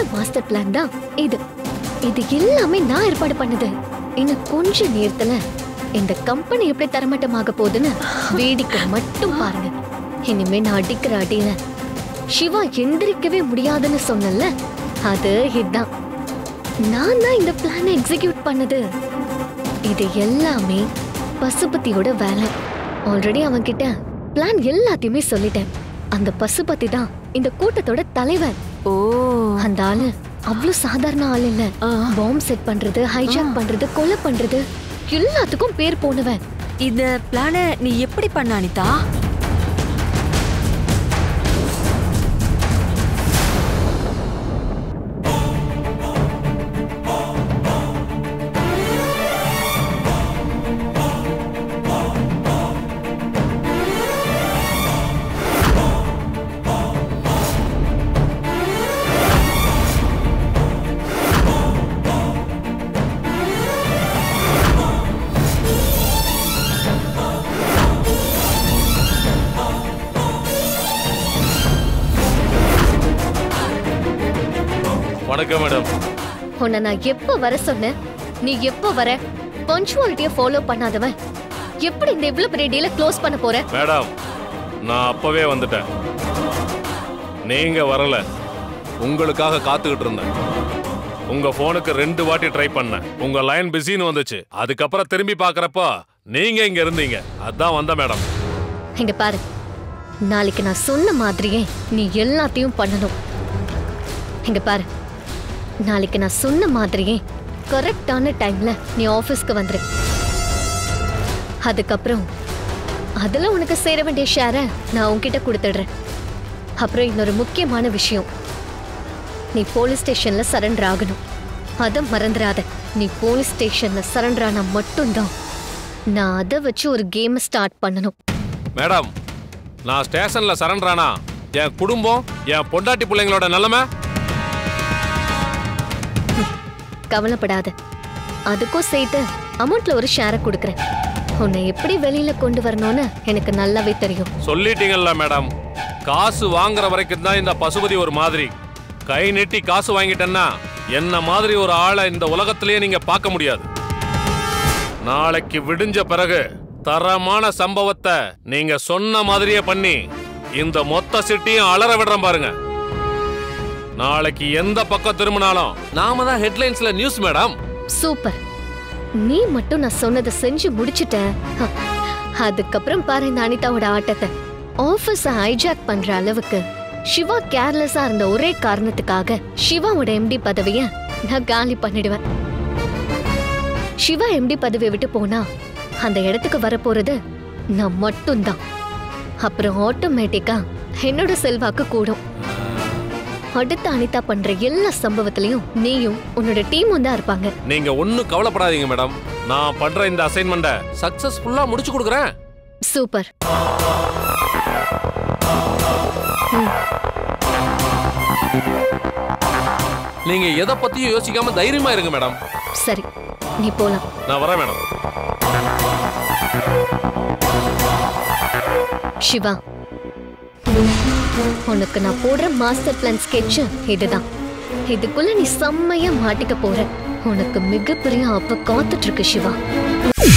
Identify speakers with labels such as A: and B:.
A: Master plan தான் இது. இது எல்லாமே நான் ஏற்பாடு பண்ணது. இன்னும் கொஞ்ச நேரத்துல இந்த கம்பெனி எப்படி தரமட்டமாக போகுதுன்னு வேடிக்கை மட்டும் பாருங்க. இனிமே நான் அடிக்கிற அடியில சிவா எந்திரிக்கவே முடியாதுன்னு சொன்னல, அது இதுதான். நான் தான் இந்த பிளானை எக்ஸிக்யூட் பண்ணது. இது எல்லாமே பசுபதியோட வேலை. ஆல்ரெடி அவன்கிட்ட பிளான் எல்லாத்தையுமே சொல்லிட்டேன். அந்த பசுபதி தான் இந்த கூட்டத்தோட தலைவர்.
B: ஓ,
A: அந்த ஆளு அவ்வளவு சாதாரண ஆள் இல்ல. பாம்பு செட் பண்றது, ஹைஜாக் பண்றது, கொலை பண்றது எல்லாத்துக்கும் பேர் போனவன்.
B: இந்த பிளான நீ எப்படி பண்ண அனிதா?
C: வணக்கம் மேடம்.
A: உன்னை நான் எப்ப வர சொன்னேன்? நீ எப்ப வர? பஞ்சுவாலிட்டியை ஃபாலோ பண்ணாதவன் எப்படி இந்த இவ்வளவு பெரிய டீலை க்ளோஸ் பண்ண போற?
C: மேடம், நான் அப்பவே வந்துட்டேன். நீங்க வரல. உங்களுக்காக காத்துக்கிட்டு இருந்தேன். உங்க போனுக்கு 2 வாட்டி ட்ரை பண்ணேன். உங்க லைன் பிஸின்னு வந்துச்சு. அதுக்கப்புறம் திரும்பி பாக்குறப்போ நீங்க இங்க இருந்தீங்க. அதான் வந்த மேடம்.
A: இங்க பாரு, நாளைக்கு நான் சொன்ன மாதிரியே நீ எல்லாத்தையும் பண்ணணும். இங்க பாரு, நாளைக்கு நான் சொன்ன மாதிரியே கரெக்டான டைம்ல நீ ஆபீஸ்க்கு வந்துரு. அதுக்கப்புறம் அதுல உனக்கு சேர வேண்டிய ஷேரை நான் உன்கிட்ட கொடுத்துடுறேன். அப்புறம் இன்னொரு முக்கியமான விஷயம், நீ போலீஸ் ஸ்டேஷன்ல சரண்டர் ஆகணும். அதை மறந்துடாத. நீ போலீஸ் ஸ்டேஷன்ல சரண்டர் ஆனா மட்டும்தான் நான் அதை வச்சு ஒரு கேம் ஸ்டார்ட் பண்ணணும்.
C: மேடம், நான் ஸ்டேஷன்ல சரண்டர் ஆனா என் குடும்பம், என் பொண்டாட்டி பிள்ளைங்களோட நிலைமை.
A: கவலைப்படாத, அதுக்கும் சேர்த்து அமௌண்ட்ல ஒரு ஷேரை கொடுக்கறேன். உன்னை எப்படி வெளியில கொண்டு வரணும்னு எனக்கு நல்லாவே தெரியும்.
C: சொல்லிட்டீங்கல்ல மேடம், காசு வாங்குற வரைக்கும் தான் இந்த பசுபதி ஒரு மாதிரி. கை நீட்டி காசு வாங்கிட்டேன்னா என்ன மாதிரி ஒரு ஆளை இந்த உலகத்திலேயே நீங்க பார்க்க முடியாது. நாளைக்கு விடிஞ்ச பிறகு தரமான சம்பவத்தை நீங்க சொன்ன மாதிரியே பண்ணி இந்த மொத்த சிட்டியும் அலற விடுறேன் பாருங்க. நாளைக்கு எந்த பக்கம் திரும்பினாலும் நாம தான் ஹெட்லைன்ஸ்ல நியூஸ் மேடம்.
A: சூப்பர். நீ மட்டும் நான் சொன்னதை செஞ்சு முடிச்சிட்ட. அதுக்கப்புறம் பாரு இந்த அனிதாவோட ஆட்டத்தை. ஆபீஸ ஹைஜாக் பண்ற அளவுக்கு சிவா கேர்லெஸ்ஸா இருந்த ஒரே காரணத்துக்காக சிவாவோட எம்டி பதவியை நான் காலி பண்ணிடுவேன். சிவா எம்டி பதவியை விட்டு போனா அந்த இடத்துக்கு வரப்போறது நான் மட்டும்தான். அப்புறம் ஆட்டோமேட்டிக்கா என்னோட செல்வாக்கு கூடும். அடுத்த அனிதா பண்ற எல்லா சம்பவத்திலையும் நீயும் உன்னோட டீமும் தான் இருப்பாங்க.
C: நீங்க ஒண்ணும் கவலைப்படாதீங்க மேடம். நான் பண்ற இந்த அசைன்மெண்ட சக்சஸ்ஃபுல்லா முடிச்சு கொடுக்கறேன்.
A: சூப்பர்.
C: நீங்க எதை பத்தியும் யோசிக்காம தைரியமா இருங்க மேடம்.
A: சரி, நீ போலாம்.
C: நான் வரேன் மேடம்.
A: சிவா, உனக்கு நான் போடுற மாஸ்டர் பிளான் ஸ்கெட்ச் இதுதான். இதுக்குள்ள நீ செம்மையா மாட்டிக்க போற. உனக்கு மிகப்பெரிய ஆப்ப காத்துட்டு இருக்கு சிவா.